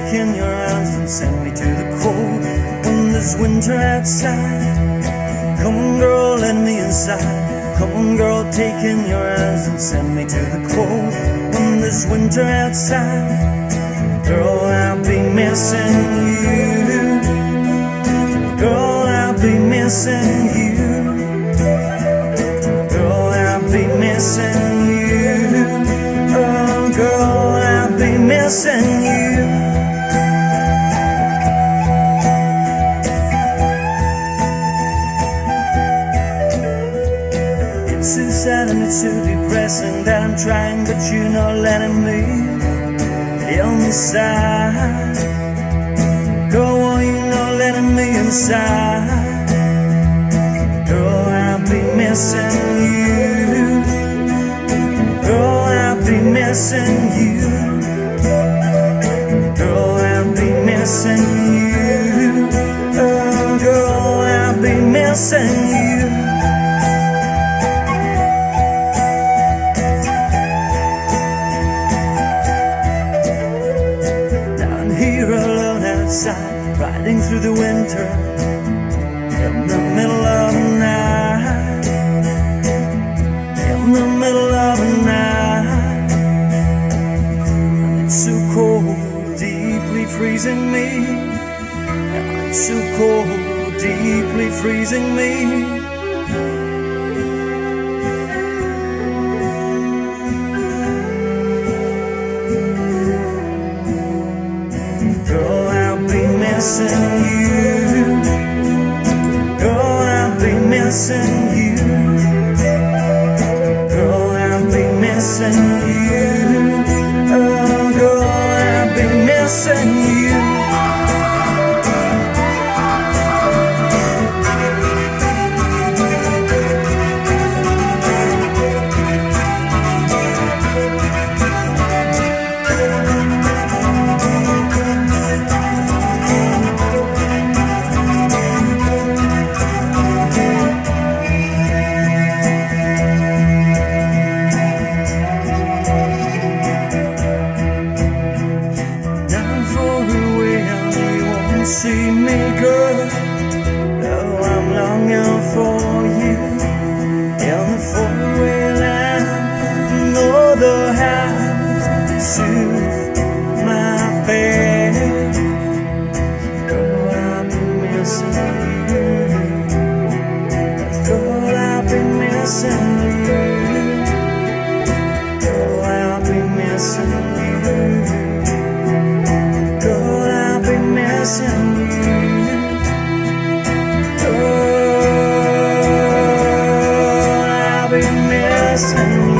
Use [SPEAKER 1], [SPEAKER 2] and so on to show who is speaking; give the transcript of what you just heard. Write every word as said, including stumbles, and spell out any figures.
[SPEAKER 1] take in your arms and send me to the cold when there's winter outside. Come on girl, let me inside. Come on girl, take in your arms and send me to the cold when there's winter outside. Girl, I'll be missing you. Girl, I'll be missing you. Girl, I'll be missing you. Oh girl, I'll be missing you. It's too sad and it's too depressing that I'm trying, but you're not letting me. On the side, girl, why you not letting me inside? Girl, I'll be missing you. Girl, I'll be missing you. Girl, I'll be missing you. Oh, girl, I'll be missing you. Riding through the winter in the middle of the night, in the middle of the night, and it's so cold, deeply freezing me. Yeah, it's so cold, deeply freezing me. Missing you. Girl, I'll be missing you. Girl, I'll be missing you. Oh, girl, I'll be missing you. See me, girl. Oh, I'm longing for you in the four-way line. No other house to soothe my pain. Girl, I'll be missing you. Girl, I'll be missing you. Girl, I'll be missing you. Girl, I'll be missing you. Oh, I'll be missing you.